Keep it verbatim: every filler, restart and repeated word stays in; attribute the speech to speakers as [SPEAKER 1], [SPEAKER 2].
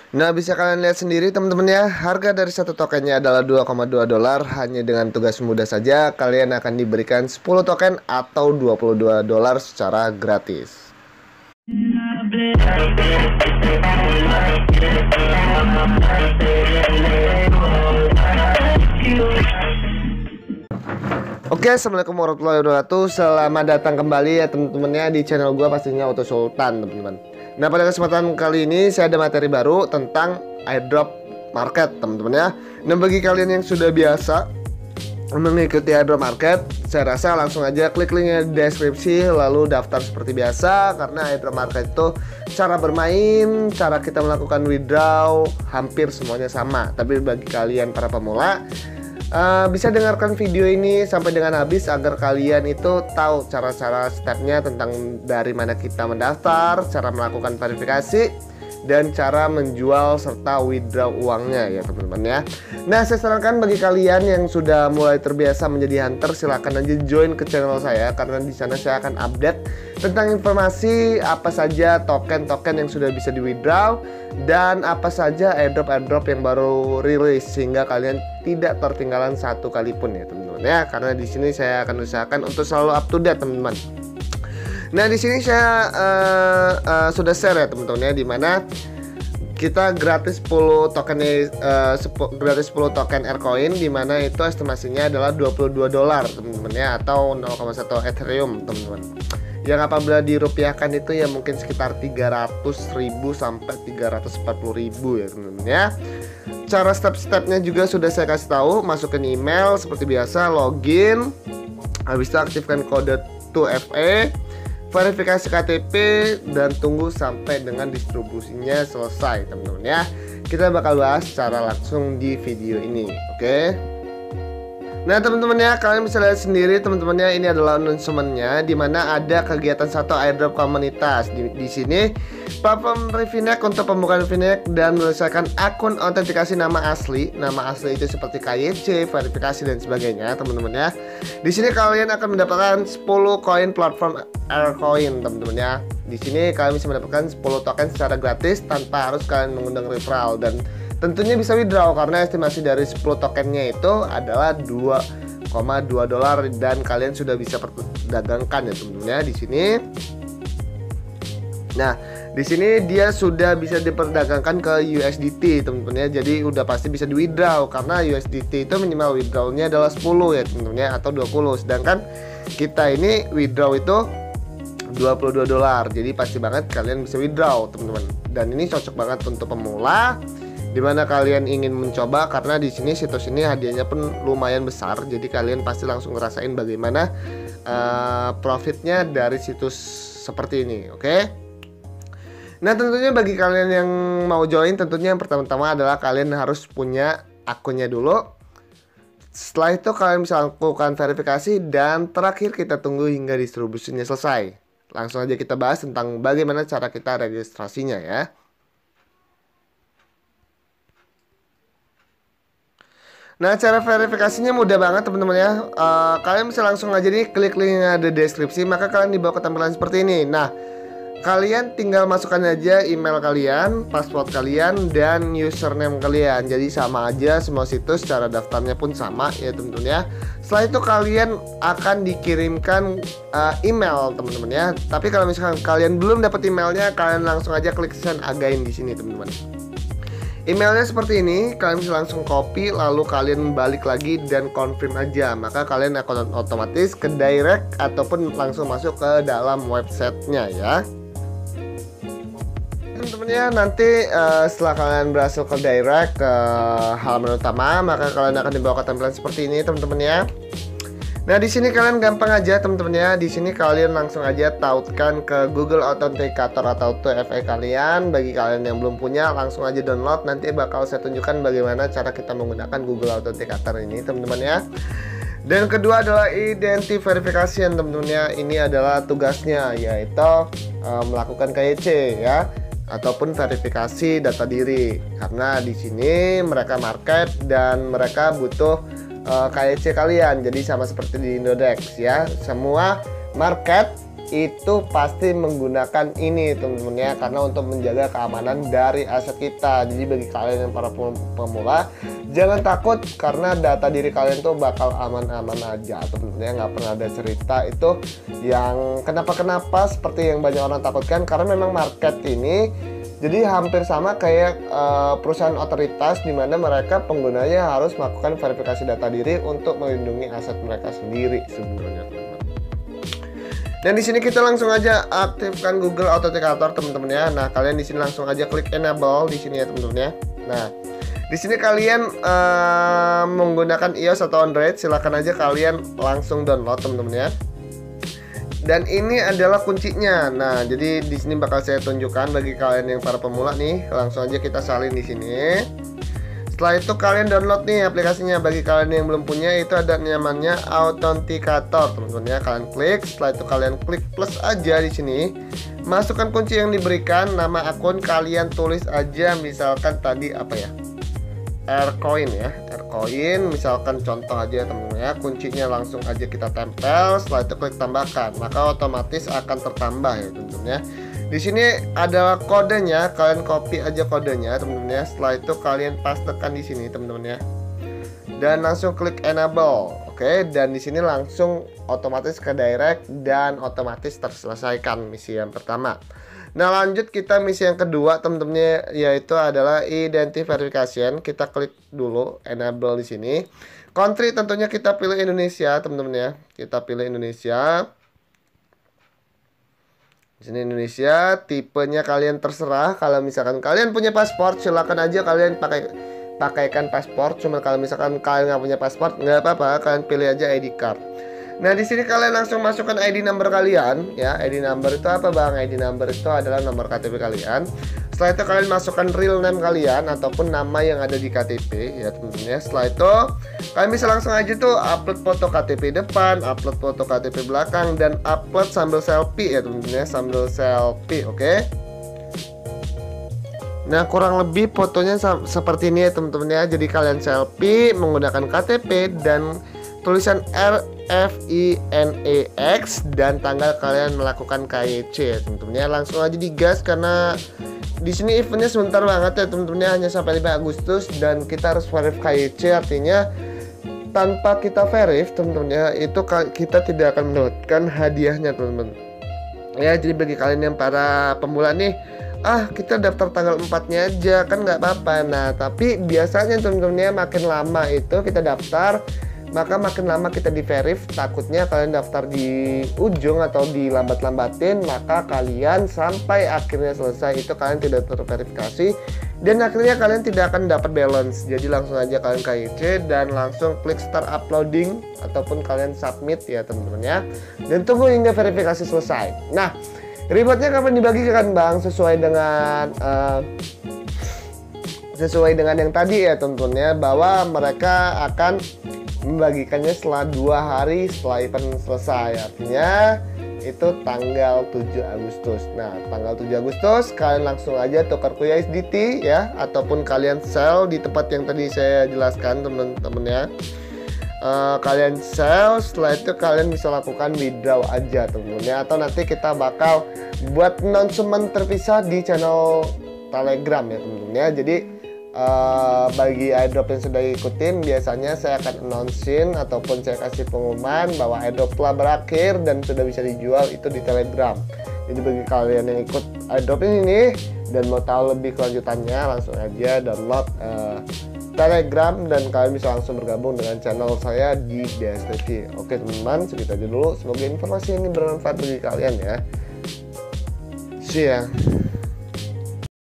[SPEAKER 1] Nah, bisa kalian lihat sendiri teman-teman ya, harga dari satu tokennya adalah dua koma dua dolar. Hanya dengan tugas mudah saja, kalian akan diberikan sepuluh token atau dua puluh dua dolar secara gratis. Oke, assalamualaikum warahmatullahi wabarakatuh. Selamat datang kembali ya teman-teman ya di channel gua, pastinya Auto Sultan teman-teman. Nah, pada kesempatan kali ini saya ada materi baru tentang airdrop market teman-teman ya. Nah, bagi kalian yang sudah biasa mengikuti airdrop market, saya rasa langsung aja klik linknya di deskripsi lalu daftar seperti biasa. Karena airdrop market itu cara bermain, cara kita melakukan withdraw hampir semuanya sama. Tapi bagi kalian para pemula, Uh, bisa dengarkan video ini sampai dengan habis agar kalian itu tahu cara-cara stepnya tentang dari mana kita mendaftar, cara melakukan verifikasi, dan cara menjual serta withdraw uangnya ya teman-teman ya. Nah, saya sarankan bagi kalian yang sudah mulai terbiasa menjadi hunter, silahkan aja join ke channel saya, karena di sana saya akan update tentang informasi apa saja token-token yang sudah bisa di withdraw dan apa saja airdrop-airdrop yang baru rilis, sehingga kalian tidak tertinggalan satu kali pun ya teman-teman ya. Karena di sini saya akan usahakan untuk selalu up to date teman-teman. Nah, di sini saya uh, uh, sudah share ya teman-teman ya, dimana kita gratis sepuluh token uh, gratis sepuluh token Aircoin, dimana itu estimasinya adalah dua puluh dua dolar teman-teman ya, atau nol koma satu Ethereum teman-teman. Yang apabila dirupiahkan itu ya mungkin sekitar tiga ratus ribu sampai tiga ratus empat puluh ribu ya teman-teman ya. Cara step-stepnya juga sudah saya kasih tahu. Masukin email seperti biasa, login, habis itu aktifkan kode dua F A, verifikasi K T P, dan tunggu sampai dengan distribusinya selesai teman-teman ya. Kita bakal bahas secara langsung di video ini, oke? Nah teman-teman ya, kalian bisa lihat sendiri teman-teman ya, ini adalah announcementnya, dimana ada kegiatan satu airdrop komunitas. Di, di sini platform Refinex untuk pembukaan Refinex dan menyelesaikan akun autentikasi nama asli. Nama asli itu seperti K Y C, verifikasi dan sebagainya teman-teman ya. Di sini kalian akan mendapatkan sepuluh koin platform Aircoin teman-teman ya. Di sini kalian bisa mendapatkan sepuluh token secara gratis tanpa harus kalian mengundang referral, dan tentunya bisa withdraw karena estimasi dari sepuluh tokennya itu adalah dua koma dua dolar, dan kalian sudah bisa perdagangkan ya teman-teman ya di sini. Nah, di sini dia sudah bisa diperdagangkan ke U S D T teman-teman ya. Jadi udah pasti bisa di withdraw karena U S D T itu minimal withdrawnya adalah sepuluh ya teman-teman ya, atau dua puluh. Sedangkan kita ini withdraw itu dua puluh dua dolar. Jadi pasti banget kalian bisa withdraw teman-teman. Dan ini cocok banget untuk pemula dimana kalian ingin mencoba, karena di sini situs ini hadiahnya pun lumayan besar. Jadi kalian pasti langsung ngerasain bagaimana uh, profitnya dari situs seperti ini, oke? Okay? Nah, tentunya bagi kalian yang mau join, tentunya yang pertama-tama adalah kalian harus punya akunnya dulu. Setelah itu kalian bisa lakukan verifikasi, dan terakhir kita tunggu hingga distribusinya selesai. Langsung aja kita bahas tentang bagaimana cara kita registrasinya ya. Nah, cara verifikasinya mudah banget teman-teman ya. uh, Kalian bisa langsung aja nih klik link yang ada di deskripsi, maka kalian dibawa ke tampilan seperti ini. Nah, kalian tinggal masukkan aja email kalian, password kalian, dan username kalian. Jadi sama aja semua situs, cara daftarnya pun sama ya teman-teman ya. Setelah itu kalian akan dikirimkan uh, email teman-teman ya. Tapi kalau misalkan kalian belum dapat emailnya, kalian langsung aja klik send again di sini teman-teman. Emailnya seperti ini, kalian bisa langsung copy, lalu kalian balik lagi dan confirm aja. Maka kalian akan otomatis ke direct ataupun langsung masuk ke dalam websitenya ya. Teman-teman ya, nanti uh, setelah kalian berhasil ke direct ke halaman utama, maka kalian akan dibawa ke tampilan seperti ini teman-teman ya. Nah, di sini kalian gampang aja teman-teman ya. Di sini kalian langsung aja tautkan ke Google Authenticator atau dua F A kalian. Bagi kalian yang belum punya, langsung aja download. Nanti bakal saya tunjukkan bagaimana cara kita menggunakan Google Authenticator ini teman-teman ya. Dan kedua adalah identity verification teman-teman ya. Ini adalah tugasnya, yaitu uh, melakukan K Y C ya, ataupun verifikasi data diri. Karena di sini mereka market dan mereka butuh uh, K Y C kalian. Jadi sama seperti di Indodex ya, semua market itu pasti menggunakan ini teman-teman ya, karena untuk menjaga keamanan dari aset kita. Jadi bagi kalian yang para pemula, jangan takut karena data diri kalian tuh bakal aman-aman aja teman-teman ya. Nggak pernah ada cerita itu yang kenapa-kenapa seperti yang banyak orang takutkan, karena memang market ini jadi hampir sama kayak uh, perusahaan otoritas, di mana mereka penggunanya harus melakukan verifikasi data diri untuk melindungi aset mereka sendiri sebenarnya teman-teman. Dan di sini kita langsung aja aktifkan Google Authenticator teman-teman ya. Nah, kalian di sini langsung aja klik enable di sini ya teman-teman ya. Nah, di sini kalian uh, menggunakan iOS atau Android, silahkan aja kalian langsung download teman-teman ya. Dan ini adalah kuncinya. Nah, jadi di sini bakal saya tunjukkan bagi kalian yang para pemula nih. Langsung aja kita salin di sini. Setelah itu kalian download nih aplikasinya. Bagi kalian yang belum punya, itu ada namanya Authenticator, teman-teman ya. Kalian klik, setelah itu kalian klik plus aja di sini. Masukkan kunci yang diberikan, nama akun kalian tulis aja misalkan tadi apa ya? Aircoin ya, Aircoin misalkan contoh aja teman-teman ya. Kuncinya langsung aja kita tempel, setelah itu klik tambahkan, maka otomatis akan tertambah ya teman-teman ya. Di sini adalah kodenya, kalian copy aja kodenya teman-teman ya. Setelah itu kalian pastekan di sini teman-teman ya. Dan langsung klik enable. Oke, dan di sini langsung otomatis ke direct dan otomatis terselesaikan misi yang pertama. Nah, lanjut kita misi yang kedua teman-teman, yaitu adalah identity verification. Kita klik dulu enable di sini. Country tentunya kita pilih Indonesia teman-teman ya. Kita pilih Indonesia. Di sini Indonesia, tipenya kalian terserah. Kalau misalkan kalian punya paspor, silakan aja kalian pakai pakaikan paspor. Cuma kalau misalkan kalian nggak punya paspor, nggak apa-apa, kalian pilih aja I D card. Nah, di sini kalian langsung masukkan I D number kalian ya. I D number itu apa Bang? I D number itu adalah nomor K T P kalian. Setelah itu kalian masukkan real name kalian ataupun nama yang ada di K T P ya teman-teman ya. Setelah itu kalian bisa langsung aja tuh upload foto K T P depan, upload foto K T P belakang, dan upload sambil selfie ya teman-teman ya, sambil selfie. Oke. Okay? Nah, kurang lebih fotonya seperti ini ya teman-teman ya. Jadi kalian selfie menggunakan K T P dan tulisan R F I N E X dan tanggal kalian melakukan K Y C ya teman-teman ya. Langsung aja digas karena di sini eventnya sebentar banget ya teman-teman ya, hanya sampai lima Agustus, dan kita harus verif K Y C, artinya tanpa kita verif teman-teman ya, itu kita tidak akan mendapatkan hadiahnya teman-teman ya. Jadi bagi kalian yang para pemula nih, ah kita daftar tanggal empatnya aja kan nggak apa-apa. Nah, tapi biasanya teman-teman ya, makin lama itu kita daftar, maka makin lama kita di verif. Takutnya kalian daftar di ujung atau dilambat-lambatin, maka kalian sampai akhirnya selesai itu kalian tidak terverifikasi, dan akhirnya kalian tidak akan dapat balance. Jadi langsung aja kalian K Y C dan langsung klik start uploading ataupun kalian submit ya teman-teman ya, dan tunggu hingga verifikasi selesai. Nah, rewardnya kapan dibagikan Bang? Sesuai dengan uh, sesuai dengan yang tadi ya teman-teman ya, bahwa mereka akan membagikannya setelah dua hari setelah event selesai, artinya itu tanggal tujuh Agustus. Nah, tanggal tujuh Agustus kalian langsung aja tukar ke U S D T ya, ataupun kalian sell di tempat yang tadi saya jelaskan teman-teman ya. Uh, kalian sell, setelah itu kalian bisa lakukan withdraw aja teman-teman ya, atau nanti kita bakal buat announcement terpisah di channel Telegram ya teman-teman ya. Jadi Uh, bagi airdrop yang sudah ikutin, biasanya saya akan announcein ataupun saya kasih pengumuman bahwa airdrop telah berakhir dan sudah bisa dijual itu di Telegram. Jadi bagi kalian yang ikut airdrop ini nih dan mau tahu lebih kelanjutannya, langsung aja download uh, Telegram dan kalian bisa langsung bergabung dengan channel saya di D S T V. Oke teman-teman, segitu aja dulu. Semoga informasi ini bermanfaat bagi kalian ya. See ya.